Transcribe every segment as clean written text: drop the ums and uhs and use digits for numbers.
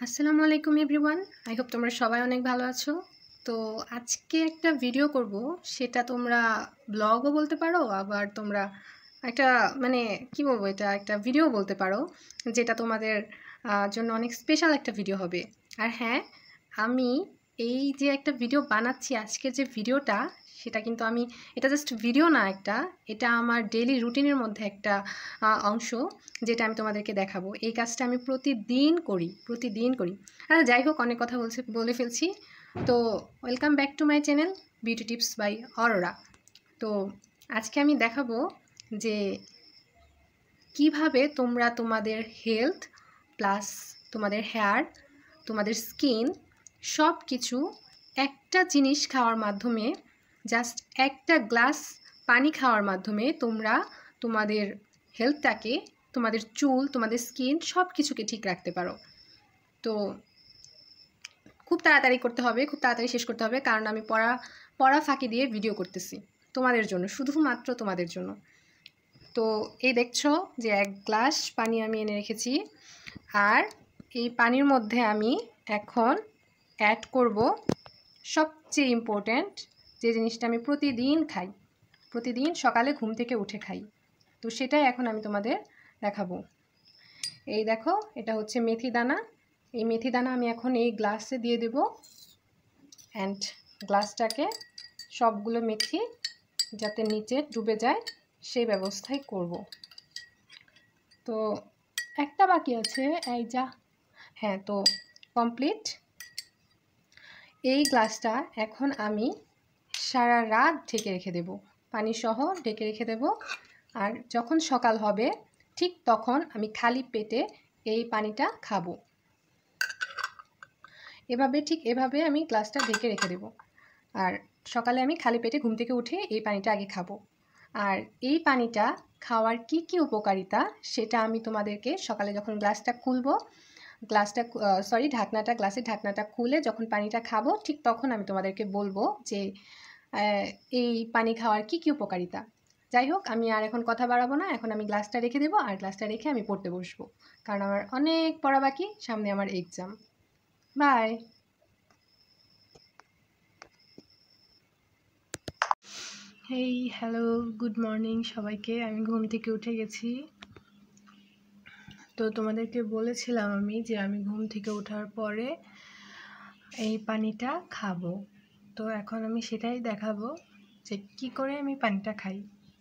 আসসালামু আলাইকুম everyone. I hope তোমরা সবাই অনেক ভালো আছো। তো আজকে একটা ভিডিও করব, সেটা তোমরা ব্লগও বলতে পারো, আবার তোমরা একটা মানে কি বলবো, এটা একটা ভিডিও বলতে পারো, যেটা তোমাদের জন্য অনেক স্পেশাল একটা ভিডিও হবে। আর হ্যাঁ, আমি এই যে একটা ভিডিও বানাচ্ছি, আজকের যে ভিডিওটা, সেটা কিন্তু এটা জাস্ট ভিডিও না, এটা আমার ডেইলি রুটিনের মধ্যে একটা অংশ, যেটা আমি তোমাদেরকে দেখাবো। এই কাজটা আমি প্রতিদিন করি। আর যাই হোক, অনেক কথা বলে ফেলছি। তো welcome back to my channel beauty tips by Aurora. তো আজকে আমি দেখাবো যে কিভাবে তোমরা তোমাদের হেলথ প্লাস তোমাদের হেয়ার, তোমাদের স্কিন সব কিছু একটা জিনিস খাওয়ার মাধ্যমে, জাস্ট একটা গ্লাস পানি খাওয়ার মাধ্যমে তোমরা তোমাদের হেলথটাকে, তোমাদের চুল, তোমাদের স্কিন সব কিছুকে ঠিক রাখতে পারো। তো খুব তাড়াতাড়ি করতে হবে, খুব তাড়াতাড়ি শেষ করতে হবে, কারণ আমি পড়া ফাঁকি দিয়ে ভিডিও করতেছি তোমাদের জন্য, শুধুমাত্র তোমাদের জন্য। তো এই দেখছো যে 1 গ্লাস পানি আমি এনে রেখেছি, আর এই পানির মধ্যে আমি এখন অ্যাড করব সবচেয়ে ইম্পর্ট্যান্ট যে জিনিসটা আমি প্রতিদিন সকালে ঘুম থেকে উঠে খাই। তো সেটাই এখন আমি তোমাদের দেখাবো। এই দেখো, এটা হচ্ছে মেথি দানা। এই মেথি দানা আমি এখন এই গ্লাসে দিয়ে দেব, অ্যান্ড গ্লাসটাকে সবগুলো মেথি যাতে নিচে ডুবে যায় সেই ব্যবস্থাই করব। তো একটা বাকি আছে, এই যা, হ্যাঁ, তো কমপ্লিট। এই গ্লাসটা এখন আমি সারা রাত ঢেকে রেখে দেব, পানি সহ ঢেকে রেখে দেব। আর যখন সকাল হবে ঠিক তখন আমি খালি পেটে এই পানিটা খাবো। এভাবে আমি গ্লাসটা ঢেকে রেখে দেব, আর সকালে আমি খালি পেটে ঘুম থেকে উঠে এই পানিটা আগে খাবো। আর এই পানিটা খাওয়ার কি উপকারিতা, সেটা আমি তোমাদেরকে সকালে যখন গ্লাসের ঢাকনাটা খুলে যখন পানিটা খাবো, ঠিক তখন আমি তোমাদেরকে বলবো যে এই পানি খাওয়ার কি উপকারিতা। যাই হোক, আমি আর এখন কথা বাড়াবো না, এখন আমি গ্লাসটা রেখে দেবো, আর গ্লাসটা রেখে আমি পড়তে বসবো, কারণ আমার অনেক পড়া বাকি, সামনে আমার exam. Bye. Hey, hello, good morning সবাইকে। আমি ঘুম থেকে উঠে গেছি। তো তোমাদেরকে বলেছিলাম আমি যে আমি ঘুম থেকে ওঠার পরে এই পানিটা খাবো। তো এখন আমি সেটাই দেখাবো যে কি করে আমি পানিটা খাই।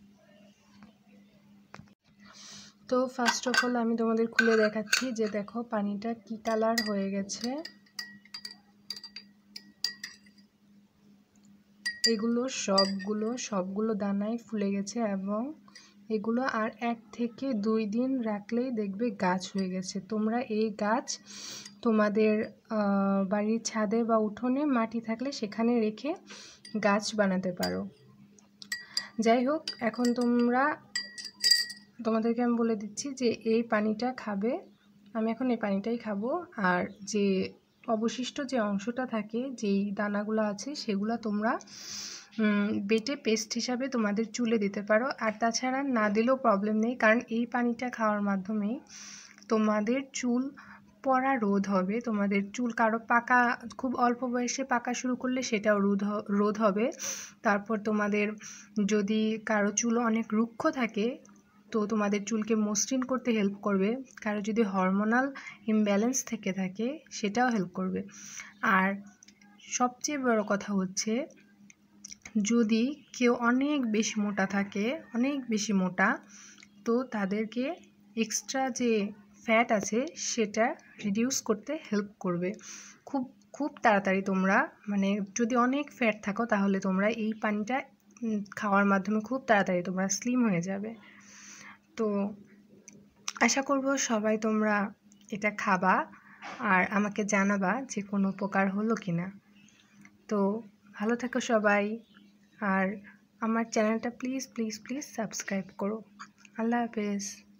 তো ফার্স্ট অফ অল আমি তোমাদের খুলে দেখাচ্ছি যে দেখো পানিটা কি কালার হয়ে গেছে। এগুলো সবগুলো দানাই ফুলে গেছে, এবং এগুলো আর 1 থেকে 2 দিন রাখলেই দেখবে গাছ হয়ে গেছে। তোমরা এই গাছ তোমাদের বাড়ির ছাদে বা উঠোনে মাটি থাকলে সেখানে রেখে গাছ বানাতে পারো। যাই হোক, এখন তোমাদেরকে আমি বলে দিচ্ছি যে এই পানিটা খাবে। আমি এখন এই পানিটাই খাবো। আর যে অবশিষ্ট যে অংশটা থাকে, যেই দানাগুলো আছে, সেগুলো তোমরা বেটে পেস্ট হিসাবে তোমাদের চুলে দিতে পারো। আর তাছাড়া না দিলেও প্রবলেম নেই, কারণ এই পানিটা খাওয়ার মাধ্যমেই তোমাদের চুল পড়া রোধ হবে। তোমাদের চুল কারো পাকা, খুব অল্প বয়সে পাকা শুরু করলে সেটাও রোধ হবে। তারপর তোমাদের যদি কারো চুল অনেক রুক্ষ থাকে, তো তোমাদের চুলকে মসৃণ করতে হেল্প করবে। কারো যদি হরমোনাল ইমব্যালেন্স থেকে থাকে, সেটাও হেল্প করবে। আর সবচেয়ে বড় কথা হচ্ছে, যদি কেউ অনেক বেশি মোটা, তো তাদেরকে এক্সট্রা যে ফ্যাট আছে সেটা রিডিউস করতে হেল্প করবে। খুব তাড়াতাড়ি তোমরা, যদি অনেক ফ্যাট থাকো, তাহলে তোমরা এই পানিটা খাওয়ার মাধ্যমে খুব তাড়াতাড়ি তোমরা স্লিম হয়ে যাবে। তো আশা করব সবাই তোমরা এটা খাবা, আর আমাকে জানাবা যে কোনো উপকার হলো কিনা। তো ভালো থাকো সবাই, আর আমার চ্যানেলটা প্লিজ সাবস্ক্রাইব করো। আল্লাহ হাফেজ।